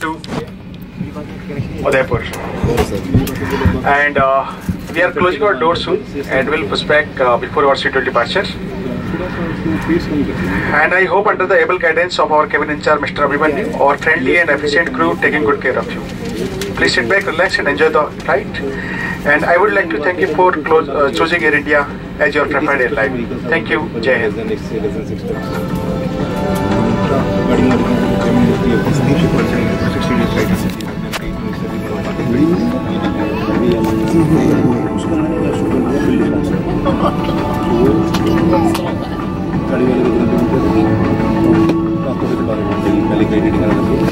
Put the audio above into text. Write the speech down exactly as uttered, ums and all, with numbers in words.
to Udaipur. And uh, we are closing our doors soon and we'll push back uh, before our scheduled departure. And I hope under the able guidance of our cabin in charge, Mister Abhimanyu, our friendly and efficient crew taking good care of you. Please sit back, relax and enjoy the flight. And I would like to thank you for close, uh, choosing Air India as your preferred airline. Thank you. Jai Hind. गाड़ी वाले को तुरंत पहले credit करा